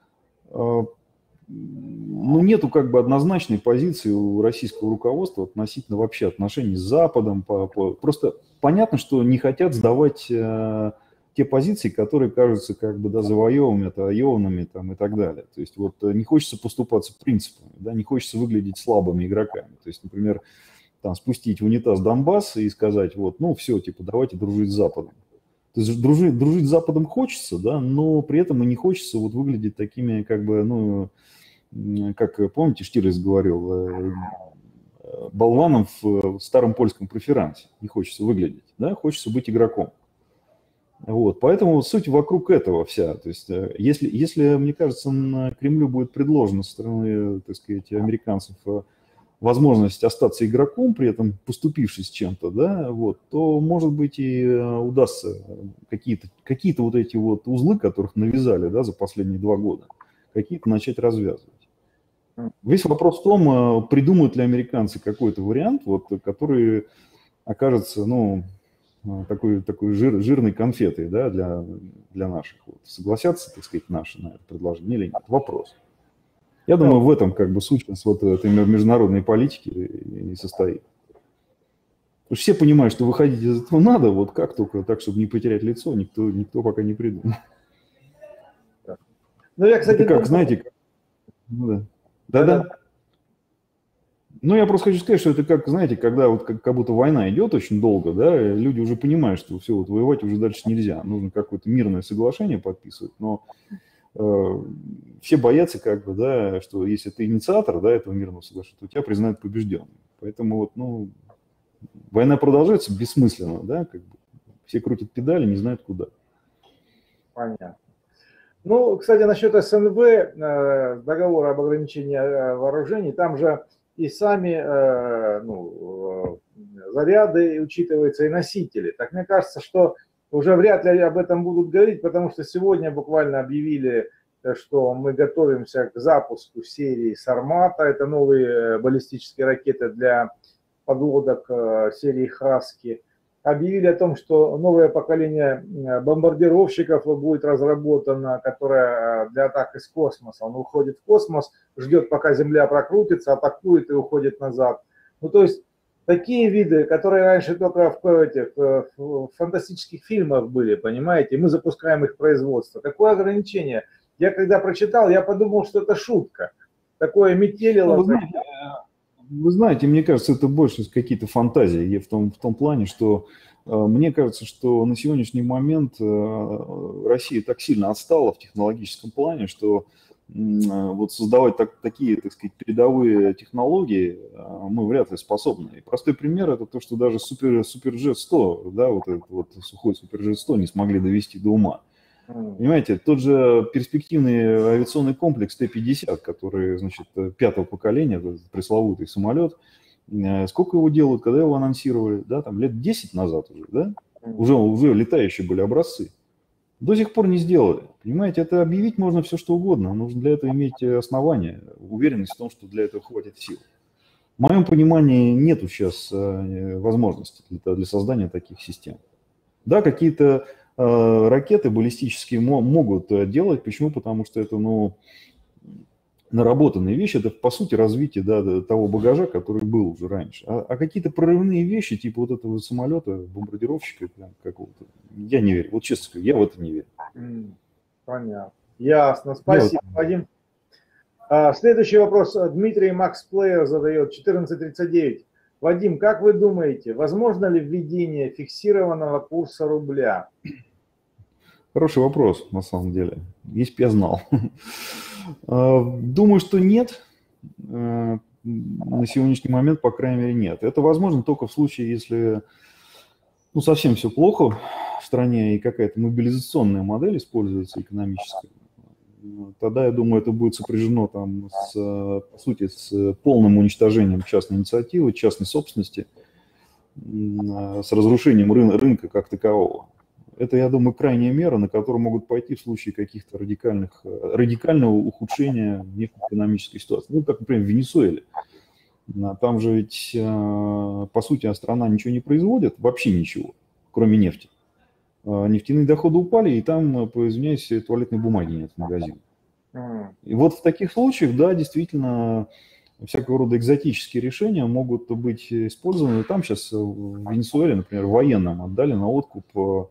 ну, нету как бы однозначной позиции у российского руководства относительно вообще отношений с Западом. По, по, просто понятно, что не хотят сдавать э, те позиции, которые кажутся как бы да, завоеванными, отвоеванными там, и так далее. То есть вот не хочется поступаться принципами, да, не хочется выглядеть слабыми игроками. То есть, например, там, спустить в унитаз Донбасс и сказать, вот, ну все, типа, давайте дружить с Западом. То есть дружить, дружить с Западом хочется, да, но при этом и не хочется вот выглядеть такими, как бы, ну, как, помните, Штирлиц говорил, болваном в старом польском преферансе. Не хочется выглядеть, да, хочется быть игроком. Вот, поэтому суть вокруг этого вся. То есть, если, если, мне кажется, на Кремлю будет предложено со стороны, так сказать, американцев возможность остаться игроком, при этом поступившись чем-то, да, вот, то, может быть, и удастся какие-то какие-то вот эти вот узлы, которых навязали, да, за последние два года, какие-то начать развязывать. Весь вопрос в том, придумают ли американцы какой-то вариант, вот, который окажется, ну, такой, такой жир, жирной конфетой, да, для, для наших. Вот. Согласятся, так сказать, наши на это предложение или нет? Вопрос. Я думаю, в этом как бы сущность вот этой международной политики и состоит. Потому что все понимают, что выходить из этого надо, вот как только так, чтобы не потерять лицо, никто, никто пока не придумал. Ну, я, кстати, это как, думаю... знаете, как... Ну, да. Да-да. Ну, я просто хочу сказать, что это как, знаете, когда вот как, как будто война идет очень долго, да, люди уже понимают, что все, вот воевать уже дальше нельзя, нужно какое-то мирное соглашение подписывать, но э, все боятся, как бы, да, что если ты инициатор, да, этого мирного соглашения, то тебя признают побежденным. Поэтому вот, ну, война продолжается бессмысленно, да, как бы, все крутят педали, не знают куда. Понятно. Ну, кстати, насчет СНВ, э, договора об ограничении э, вооружений, там же и сами э, ну, э, заряды учитываются, и носители. Так мне кажется, что уже вряд ли об этом будут говорить, потому что сегодня буквально объявили, э, что мы готовимся к запуску серии «Сармата». Это новые баллистические ракеты для подлодок э, серии «Хаски». Объявили о том, что новое поколение бомбардировщиков будет разработано, которое для атак из космоса. Он уходит в космос, ждет, пока Земля прокрутится, атакует и уходит назад. Ну, то есть такие виды, которые раньше только в, этих, в фантастических фильмах были, понимаете, мы запускаем их производство. Такое ограничение. Я когда прочитал, я подумал, что это шутка. Такое метелило. Ну, вы знаете, Вы знаете, мне кажется, это больше какие-то фантазии в том, в том плане, что э, мне кажется, что на сегодняшний момент э, Россия так сильно отстала в технологическом плане, что э, вот создавать так, такие, так сказать, передовые технологии э, мы вряд ли способны. И простой пример – это то, что даже Супер, Суперджет сто, да, вот этот вот сухой Суперджет сто не смогли довести до ума. Понимаете, тот же перспективный авиационный комплекс Т пятьдесят, который, значит, пятого поколения, пресловутый самолет, сколько его делают, когда его анонсировали, да, там лет десять назад уже, да, уже, уже летающие были образцы. До сих пор не сделали. Понимаете, это объявить можно все, что угодно, нужно для этого иметь основания, уверенность в том, что для этого хватит сил. В моем понимании нету сейчас возможности для, для создания таких систем. Да, какие-то ракеты баллистические могут делать. Почему? Потому что это, ну, наработанные вещи, это, по сути, развитие, да, того багажа, который был уже раньше. А, а какие-то прорывные вещи, типа вот этого самолета, бомбардировщика какого-то, я не верю. Вот честно скажу, я в это не верю. Понятно. Ясно. Спасибо, вот. Вадим. А, следующий вопрос Дмитрий Макс Плеер задает, четырнадцать тридцать девять. Вадим, как вы думаете, возможно ли введение фиксированного курса рубля? Хороший вопрос, на самом деле. Если бы я знал. Думаю, что нет. На сегодняшний момент, по крайней мере, нет. Это возможно только в случае, если, ну, совсем все плохо в стране и какая-то мобилизационная модель используется экономическая. Тогда, я думаю, это будет сопряжено там с, по сути, с полным уничтожением частной инициативы, частной собственности, с разрушением рын- рынка как такового. Это, я думаю, крайняя мера, на которую могут пойти в случае каких-то радикальных, радикального ухудшения нефтеэкономической ситуации. Ну, как, например, в Венесуэле. Там же ведь, по сути, страна ничего не производит, вообще ничего, кроме нефти. Нефтяные доходы упали, и там, извиняюсь, туалетной бумаги нет в магазине. И вот в таких случаях, да, действительно, всякого рода экзотические решения могут быть использованы. Там сейчас в Венесуэле, например, военным отдали на откуп,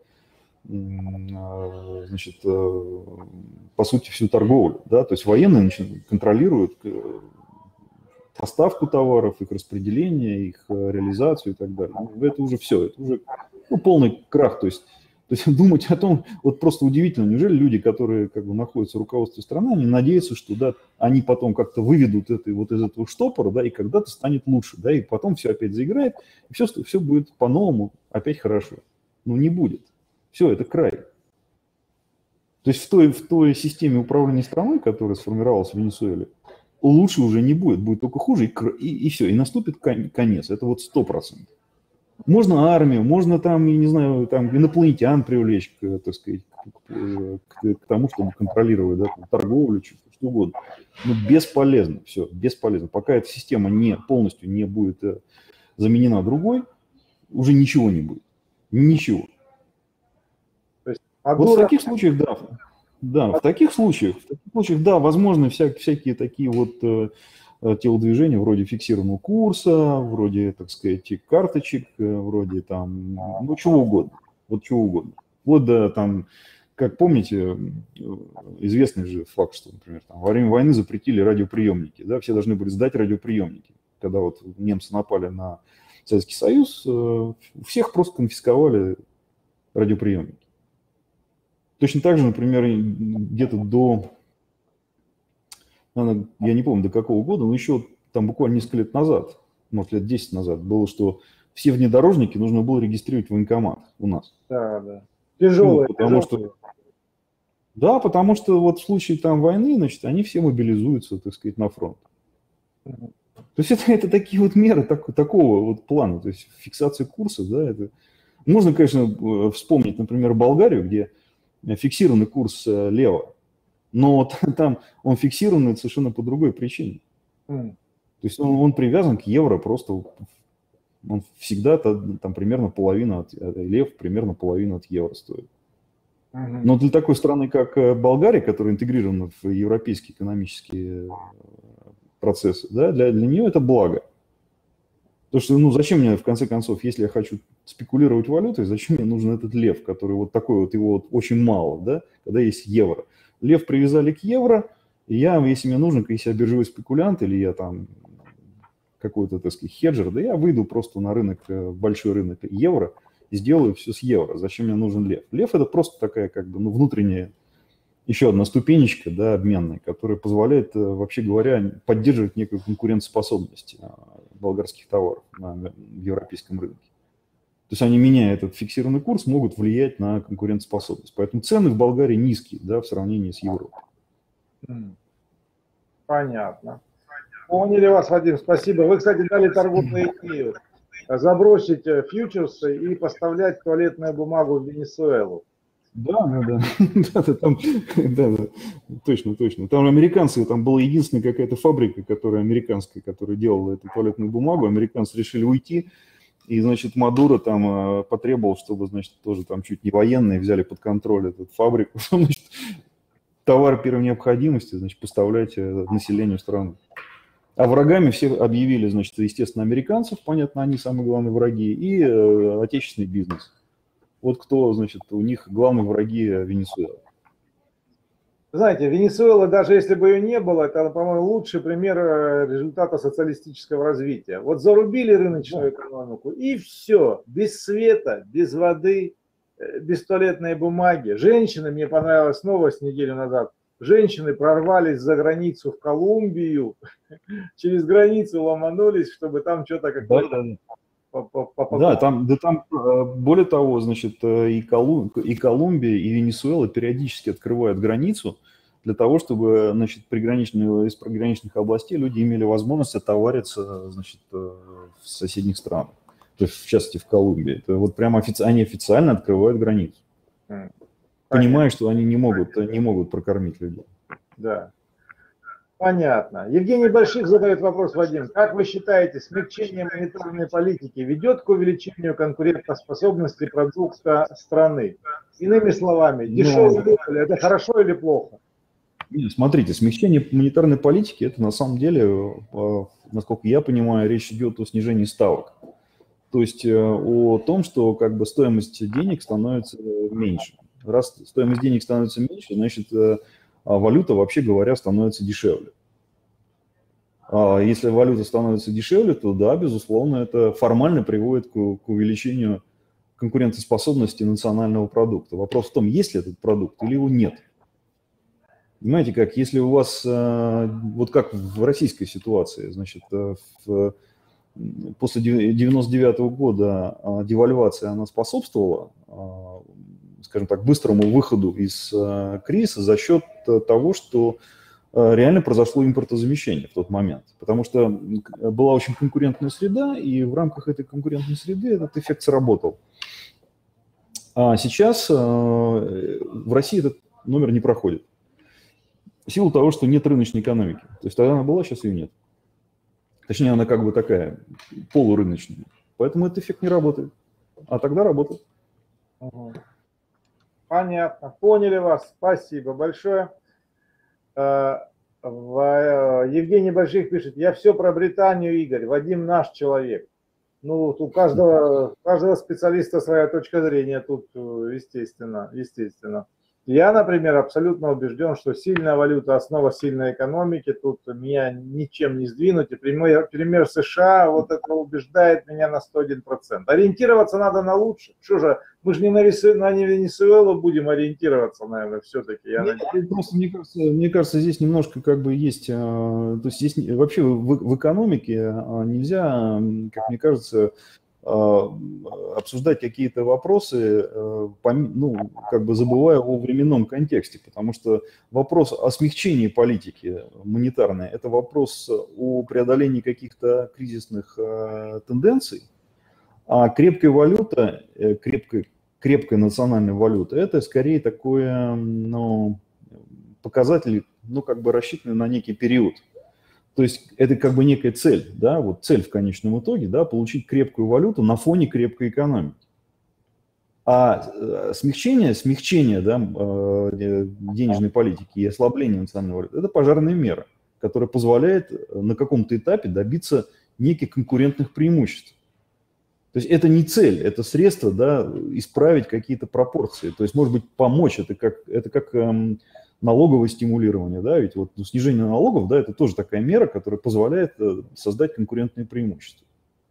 значит, по сути, всю торговлю, да, то есть военные контролируют поставку товаров, их распределение, их реализацию и так далее. Это уже все, это уже, ну, полный крах, то есть То есть думать о том, вот просто удивительно, неужели люди, которые как бы находятся в руководстве страны, они надеются, что, да, они потом как-то выведут это вот из этого штопора, да, и когда-то станет лучше, да, и потом все опять заиграет, и все, все будет по-новому, опять хорошо. Но не будет. Все, это край. То есть в той, в той системе управления страной, которая сформировалась в Венесуэле, лучше уже не будет, будет только хуже, и, и, и все, и наступит конец, это вот сто процентов. Можно армию, можно там, я не знаю, там инопланетян привлечь, к, так сказать, к, к, к тому, чтобы контролировать, да, там, торговлю, что, что угодно. Но бесполезно, все, бесполезно. Пока эта система не, полностью не будет заменена другой, уже ничего не будет. Ничего. То есть, а вот дура... в таких случаях, да, да, в таких случаях, в таких случаях, да, возможно, вся, всякие такие вот телодвижения вроде фиксированного курса, вроде, так сказать, карточек, вроде там, ну, чего угодно, вот чего угодно. Вот, да, там, как помните, известный же факт, что, например, там, во время войны запретили радиоприемники, да, все должны были сдать радиоприемники. Когда вот немцы напали на Советский Союз, у всех просто конфисковали радиоприемники. Точно так же, например, где-то до... я не помню до какого года, но еще там буквально несколько лет назад, может, лет десять назад, было, что все внедорожники нужно было регистрировать в военкомат у нас. Да, да. Тяжелые. Ну, потому тяжелые. что, Да, потому что вот в случае там войны, значит, они все мобилизуются, так сказать, на фронт. То есть это, это такие вот меры так, такого вот плана, то есть фиксация курса, да, это... Можно, конечно, вспомнить, например, Болгарию, где фиксированный курс лево, но там он фиксированный совершенно по другой причине. Mm. То есть он, он привязан к евро просто, он всегда там примерно половина от, лев примерно половина от евро стоит. Mm-hmm. Но для такой страны, как Болгария, которая интегрирована в европейские экономические процессы, да, для, для нее это благо. Потому что, ну, зачем мне, в конце концов, если я хочу спекулировать валютой, зачем мне нужен этот лев, который вот такой вот, его вот очень мало, да, когда есть евро. Лев привязали к евро, и я, если мне нужно, если я биржевой спекулянт или я там какой-то, так сказать, хеджер, да я выйду просто на рынок, большой рынок евро и сделаю все с евро. Зачем мне нужен лев? Лев – это просто такая, как бы, ну, внутренняя, еще одна ступенечка, да, обменная, которая позволяет, вообще говоря, поддерживать некую конкурентоспособность болгарских товаров на европейском рынке. То есть они, меняя этот фиксированный курс, могут влиять на конкурентоспособность. Поэтому цены в Болгарии низкие, да, в сравнении с Европой. Понятно. Поняли вас, Вадим, спасибо. Вы, кстати, дали торговую идею. Забросить фьючерсы и поставлять туалетную бумагу в Венесуэлу. Да, да, да. да, да, там, да, да, точно, точно. Там американцы, там была единственная какая-то фабрика, которая американская, которая делала эту туалетную бумагу. Американцы решили уйти, и, значит, Мадуро там потребовал, чтобы, значит, тоже там чуть не военные взяли под контроль эту фабрику. Значит, товар первой необходимости, значит, поставлять населению страны. А врагами все объявили, значит, естественно, американцев, понятно, они самые главные враги, и э, отечественный бизнес. Вот кто, значит, у них главные враги Венесуэлы. Знаете, Венесуэла, даже если бы ее не было, это, по-моему, лучший пример результата социалистического развития. Вот зарубили рыночную экономику, и все, без света, без воды, без туалетной бумаги. Женщины, мне понравилась новость неделю назад, женщины прорвались за границу в Колумбию, через границу ломанулись, чтобы там что-то как-то... Да, там, да там, более того, значит, и, Колум, и Колумбия, и Венесуэла периодически открывают границу для того, чтобы, значит, приграничные, из приграничных областей люди имели возможность отовариться, значит, в соседних странах, то есть, в частности, в Колумбии. Это вот прямо офици... они официально открывают границу, mm. понимая, что они не могут, не могут прокормить людей. Да. Понятно. Евгений Больших задает вопрос, Вадим. Как вы считаете, смягчение монетарной политики ведет к увеличению конкурентоспособности продукта страны? Иными словами, дешевый рубль – это хорошо или плохо? Нет, смотрите, смягчение монетарной политики – это на самом деле, насколько я понимаю, речь идет о снижении ставок. То есть о том, что как бы стоимость денег становится меньше. Раз стоимость денег становится меньше, значит, а валюта, вообще говоря, становится дешевле. А если валюта становится дешевле, то да, безусловно, это формально приводит к, к увеличению конкурентоспособности национального продукта. Вопрос в том, есть ли этот продукт или его нет. Понимаете, как если у вас, вот как в российской ситуации, значит, в, после девяносто девятого года девальвация, она способствовала, скажем так, быстрому выходу из кризиса за счет того, что реально произошло импортозамещение в тот момент. Потому что была очень конкурентная среда, и в рамках этой конкурентной среды этот эффект сработал. А сейчас в России этот номер не проходит. В силу того, что нет рыночной экономики. То есть тогда она была, сейчас ее нет. Точнее, она как бы такая полурыночная. Поэтому этот эффект не работает. А тогда работает. Понятно. Поняли вас. Спасибо большое. Евгений Больших пишет: я все про Британию, Игорь. Вадим наш человек. Ну, у каждого, у каждого специалиста своя точка зрения тут, естественно, естественно. Я, например, абсолютно убежден, что сильная валюта – основа сильной экономики. Тут меня ничем не сдвинуть. И пример, пример США вот это убеждает меня на сто один процент. Ориентироваться надо на лучшее. Что же, мы же не на, на Венесуэлу будем ориентироваться, наверное, все-таки. Я Нет, просто, мне кажется, мне кажется, здесь немножко как бы есть… То есть здесь вообще в, в экономике нельзя, как мне кажется, обсуждать какие-то вопросы, ну, как бы забывая о временном контексте, потому что вопрос о смягчении политики монетарной – это вопрос о преодолении каких-то кризисных тенденций, а крепкая валюта, крепкая, крепкая национальная валюта – это скорее такой, ну, показатель, ну, как бы рассчитанный на некий период. То есть это как бы некая цель, да, вот цель в конечном итоге, да, получить крепкую валюту на фоне крепкой экономики. А смягчение, смягчение, да, денежной политики и ослабление национальной валюты – это пожарная мера, которая позволяет на каком-то этапе добиться неких конкурентных преимуществ. То есть это не цель, это средство, да, исправить какие-то пропорции. То есть, может быть, помочь, это как, это как эм, налоговое стимулирование, да, ведь вот ну, снижение налогов, да, это тоже такая мера, которая позволяет э, создать конкурентные преимущества.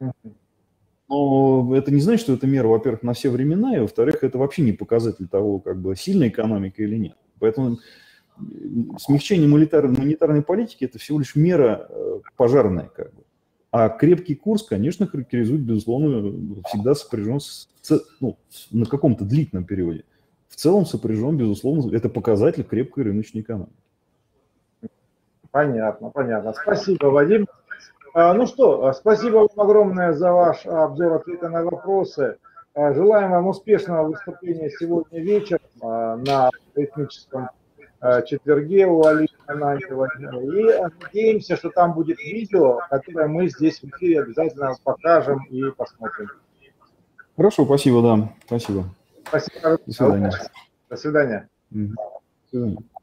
Но это не значит, что эта мера, во-первых, на все времена, и, во-вторых, это вообще не показатель того, как бы сильная экономика или нет. Поэтому смягчение монетарной, монетарной политики – это всего лишь мера э, пожарная, как бы. А крепкий курс, конечно, характеризует, безусловно, всегда сопряжен с, ну, на каком-то длительном периоде. В целом сопряжен, безусловно, это показатель крепкой рыночной экономики. Понятно, понятно. Спасибо, Вадим. Ну что, спасибо вам огромное за ваш обзор, ответы на вопросы. Желаем вам успешного выступления сегодня вечером на этническом четверге у Алины Ананьевой. И надеемся, что там будет видео, которое мы здесь в эфире обязательно покажем и посмотрим. Хорошо, спасибо, да. Спасибо. Спасибо. До свидания. До свидания. До свидания.